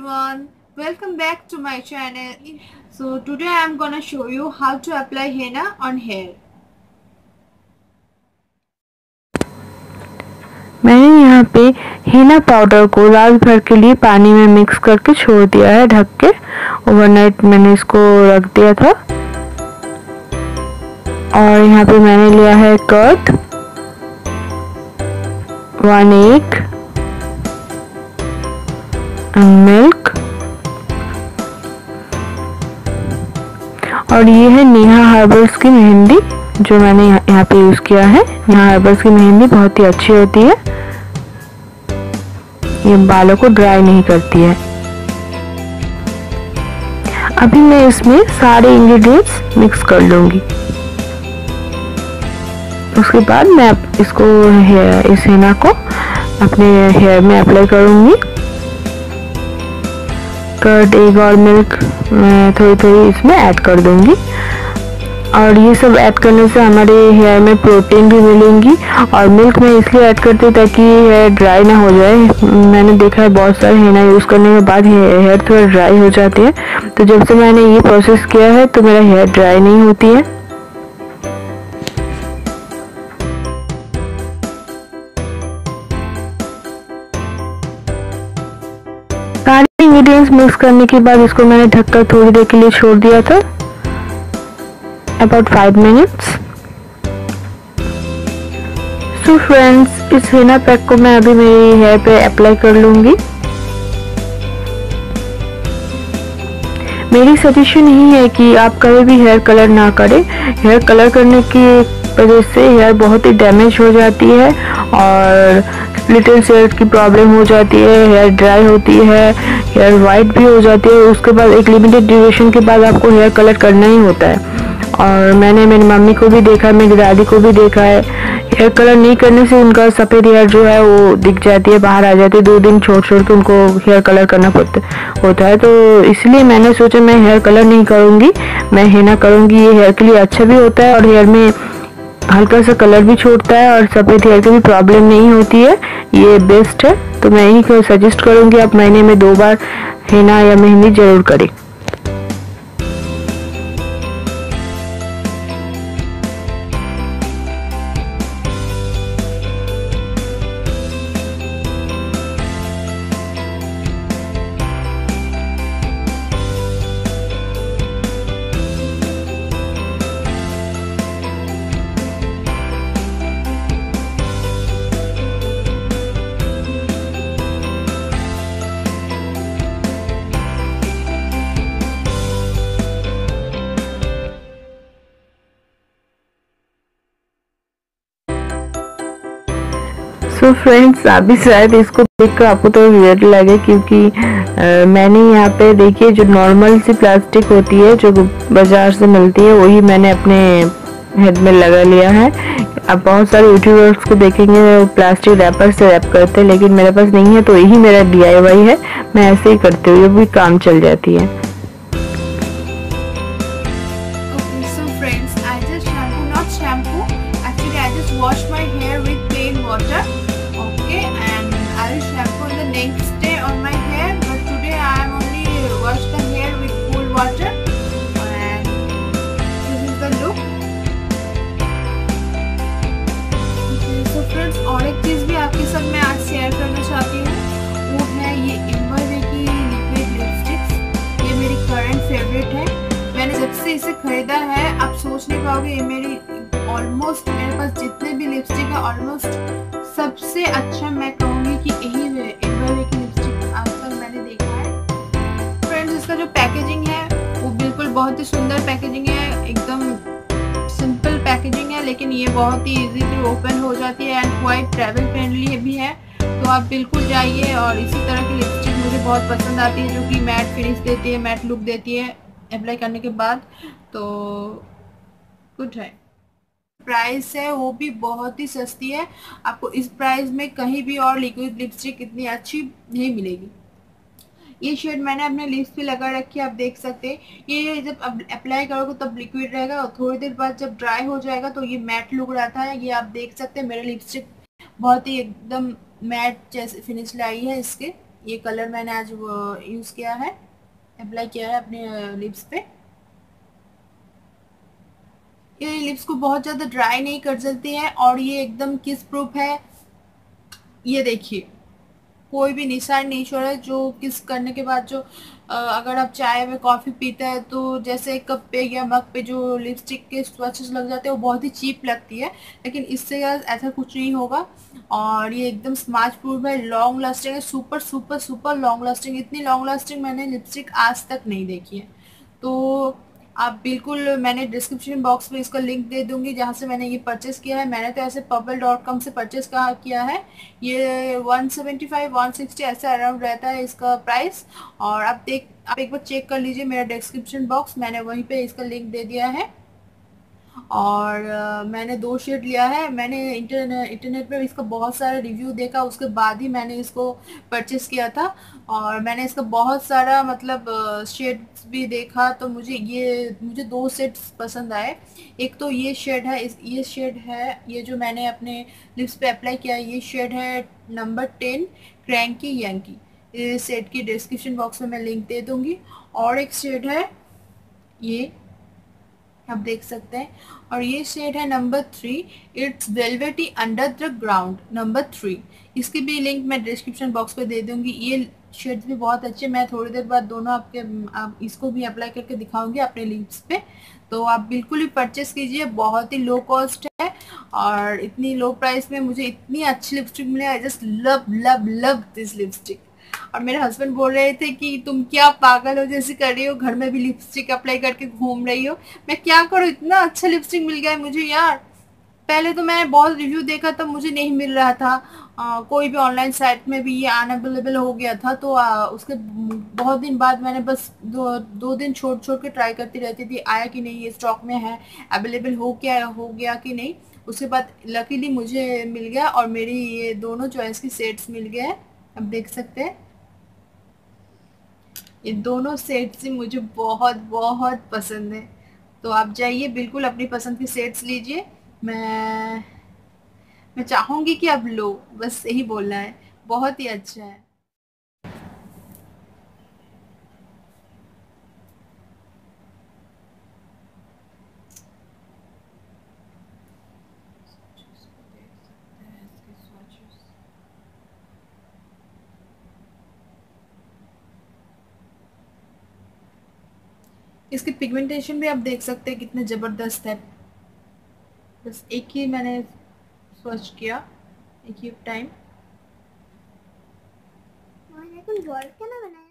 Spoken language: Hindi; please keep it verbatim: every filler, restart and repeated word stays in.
everyone, welcome back to my channel. So today I am gonna show you how to apply henna on hair. मैंने यहाँ पे हीना पाउडर को रात भर के लिए पानी में मिक्स करके छोड़ दिया है ढक के। ओवरनाइट मैंने इसको रख दिया था। और यहाँ पे मैंने लिया है कर्ड, वन एग, मिल्क और ये है नेहा हर्बल्स की मेहंदी जो मैंने यहाँ पे यूज किया है। नेहा हर्बल्स की मेहंदी बहुत ही अच्छी होती है, ये बालों को ड्राई नहीं करती है। अभी मैं इसमें सारे इंग्रेडिएंट्स मिक्स कर लूंगी। उसके बाद मैं इसको इस हेना को अपने हेयर में अप्लाई करूंगी। कर्ड, एग और मिल्क मैं थोड़ी थोड़ी इसमें ऐड कर दूंगी और ये सब ऐड करने से हमारे हेयर में प्रोटीन भी मिलेंगी। और मिल्क मैं इसलिए ऐड करती हूँ ताकि हेयर ड्राई ना हो जाए। मैंने देखा है बहुत सारे हेना यूज़ करने के बाद हेयर थोड़ा ड्राई हो जाती है, तो जब से मैंने ये प्रोसेस किया है तो मेरा हेयर ड्राई नहीं होती है। सारे इंग्रेडिएंट्स मिक्स करने के बाद इसको मैंने ढककर थोड़ी देर के लिए छोड़ दिया था, about five minutes. So friends, इस हेना पैक को मैं अभी मेरे हेयर पे अप्लाई कर लूंगी। मेरी सजेशन यही है कि आप कभी भी हेयर कलर ना करें। हेयर कलर करने की वजह से हेयर बहुत ही डैमेज हो जाती है और स्प्लिट एंड शेड की प्रॉब्लम हो जाती है, हेयर ड्राई होती है, हेयर वाइट भी हो जाती है। उसके बाद एक लिमिटेड ड्यूरेशन के बाद आपको हेयर कलर करना ही होता है। और मैंने मेरी मम्मी को भी देखा है, मेरी दादी को भी देखा है, हेयर कलर नहीं करने से उनका सफ़ेद हेयर जो है वो दिख जाती है, बाहर आ जाती है। दो दिन छोड़ छोड़ के उनको हेयर कलर करना पड़ता होता है। तो इसलिए मैंने सोचा मैं हेयर कलर नहीं करूँगी, मैं हेना करूँगी। ये हेयर के लिए अच्छा भी होता है और हेयर में हल्का सा कलर भी छोड़ता है और सफ़ेद हेयर की भी प्रॉब्लम नहीं होती है। ये बेस्ट है, तो मैं यही सजेस्ट करूँगी आप महीने में दो बार हेना या मेहंदी ज़रूर करें। सो फ्रेंड्स, अभी शायद इसको देखकर आपको तो वियर्ड लगे क्योंकि आ, मैंने यहाँ पे देखिए जो नॉर्मल सी प्लास्टिक होती है जो बाजार से मिलती है वही मैंने अपने हेड में लगा लिया है। अब बहुत सारे यूट्यूबर्स को देखेंगे वो प्लास्टिक रैपर से रैप करते हैं, लेकिन मेरे पास नहीं है तो यही मेरा डी आई वाई है। मैं ऐसे ही करती हूँ, ये भी काम चल जाती है। Okay, so friends, I just shampoo, not shampoo. Actually, I just wash my hair with plain water. Okay, and I will shampoo the next day on my hair. But today I am only wash the hair with cool water, and this is the look. Okay, so friends, और एक चीज़ भी आपके साथ मैं आज शेयर करना चाहती हूँ, वो है ये बुब्बली की लिक्विड लिपस्टिक्स। ये मेरी करंट फेवरेट है। मैंने जब से इसे खरीदा है आप सोच नहीं पाओगे, ये मेरी ऑलमोस्ट मेरे पास जितने भी लिपस्टिक है ऑलमोस्ट सबसे अच्छा मैं कहूँगी कि यही बुब्बली की लिपस्टिक आज तक मैंने देखा है। फ्रेंड्स, इसका जो पैकेजिंग है वो बिल्कुल बहुत ही सुंदर पैकेजिंग है, एकदम सिंपल पैकेजिंग है, लेकिन ये बहुत ही इजीली ओपन हो जाती है एंड क्वाइट ट्रैवल फ्रेंडली भी है। तो आप बिल्कुल जाइए और इसी तरह की लिपस्टिक मुझे बहुत पसंद आती है जो कि मैट फिनिश देती है, मैट लुक देती है अप्लाई करने के बाद, तो गुड है। प्राइस है वो भी बहुत ही सस्ती है, आपको इस प्राइस में कहीं भी और लिक्विड लिपस्टिक इतनी अच्छी नहीं मिलेगी। ये शेड मैंने अपने लिप्स पे लगा रखी है, आप देख सकते हैं। ये जब अप्लाई करोगे तब लिक्विड रहेगा और थोड़ी देर बाद जब ड्राई हो जाएगा तो ये मैट लुक रहता है। ये आप देख सकते हैं मेरे लिपस्टिक बहुत ही एकदम मैट जैसे फिनिश लाई है इसके, ये कलर मैंने आज यूज किया है, अप्लाई किया है अपने लिप्स पे। ये लिप्स को बहुत ज्यादा ड्राई नहीं कर देती है और ये एकदम किस प्रूफ है। ये देखिए, कोई भी निशान नहीं छोड़ा है। जो किस करने के बाद जो अ, अगर आप चाय में कॉफी पीते हैं तो जैसे कप पे या मग पे जो लिपस्टिक के स्वचेस लग जाते हैं वो बहुत ही चीप लगती है, लेकिन इससे यार ऐसा कुछ नहीं होगा। और ये एकदम स्मार्च प्रूफ है, लॉन्ग लास्टिंग है, super super super long lasting. इतनी लॉन्ग लास्टिंग मैंने लिपस्टिक आज तक नहीं देखी है। तो आप बिल्कुल, मैंने डिस्क्रिप्शन बॉक्स में इसका लिंक दे दूंगी जहाँ से मैंने ये परचेस किया है। मैंने तो ऐसे पबल डॉट कॉम से परचेस कहा किया है। ये one seventy five one sixty ऐसा अराउंड रहता है इसका प्राइस। और आप देख आप एक बार चेक कर लीजिए मेरा डिस्क्रिप्शन बॉक्स, मैंने वहीं पे इसका लिंक दे दिया है। और अ, मैंने दो शेड लिया है। मैंने इंटरनेट इंटरनेट पे इसका बहुत सारा रिव्यू देखा, उसके बाद ही मैंने इसको परचेस किया था। और मैंने इसका बहुत सारा मतलब शेड्स भी देखा, तो मुझे ये मुझे दो शेड्स पसंद आए। एक तो ये शेड है, इस ये शेड है, ये जो मैंने अपने लिप्स पे अप्लाई किया है, ये शेड है नंबर टेन, क्रैंकी यंकी। इस शेड की डिस्क्रिप्शन बॉक्स में मैं लिंक दे दूंगी। और एक शेड है, ये आप देख सकते हैं। और ये शेड है number three, it's velvety under the ground number three. इसकी भी लिंक मैं डिस्क्रिप्शन बॉक्स पे दे दूंगी। ये शेड्स भी बहुत अच्छे, मैं थोड़ी देर बाद दोनों आपके आप इसको भी अप्लाई करके दिखाऊंगी अपने लिप्स पे। तो आप बिल्कुल ही परचेस कीजिए, बहुत ही लो कॉस्ट है और इतनी लो प्राइस में मुझे इतनी अच्छी लिपस्टिक मिली। I just love love love this lipstick. और मेरे हस्बैंड बोल रहे थे कि तुम क्या पागल हो जैसे कर रही हो, घर में भी लिपस्टिक अप्लाई करके घूम रही हो। मैं क्या करूँ, इतना अच्छा लिपस्टिक मिल गया है मुझे यार। पहले तो मैं बहुत रिव्यू देखा तब मुझे नहीं मिल रहा था। आ, कोई भी ऑनलाइन साइट में भी ये अनअवेलेबल हो गया था, तो आ, उसके बहुत दिन बाद मैंने बस दो दो दिन छोड़ छोड़ के ट्राई करती रहती थी आया कि नहीं, ये स्टॉक में है, अवेलेबल हो क्या हो गया कि नहीं। उसके बाद लकीली मुझे मिल गया और मेरी ये दोनों चॉइस की सेट्स मिल गए हैं। अब देख सकते हैं, ये दोनों सेट्स ही मुझे बहुत बहुत पसंद है। तो आप जाइए बिल्कुल अपनी पसंद की सेट्स लीजिए। मैं मैं चाहूंगी कि आप लो, बस यही बोलना है, बहुत ही अच्छा है। इसकी पिगमेंटेशन भी आप देख सकते हैं कितने जबरदस्त है। बस एक ही मैंने स्वच्छ किया, एक ही टाइम। और ये कौन बॉल क्या ना बनाया।